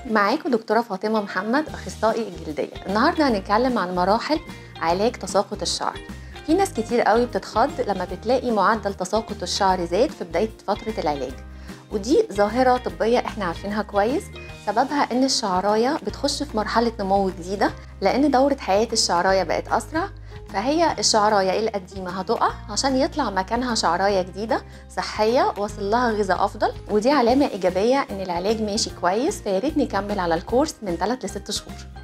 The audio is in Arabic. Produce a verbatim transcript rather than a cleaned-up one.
معاكم دكتورة فاطمة محمد، أخصائي الجلدية. النهاردة هنتكلم عن مراحل علاج تساقط الشعر. في ناس كتير قوي بتتخض لما بتلاقي معدل تساقط الشعر زاد في بداية فترة العلاج، ودي ظاهرة طبية احنا عارفينها كويس. سببها ان الشعراية بتخش في مرحلة نمو جديدة، لان دورة حياة الشعراية بقت أسرع، فهي الشعراية القديمة هتقع عشان يطلع مكانها شعراية جديدة صحية واصل لها غذاء أفضل، ودي علامة إيجابية إن العلاج ماشي كويس. فياريت نكمل على الكورس من ثلاث لست شهور.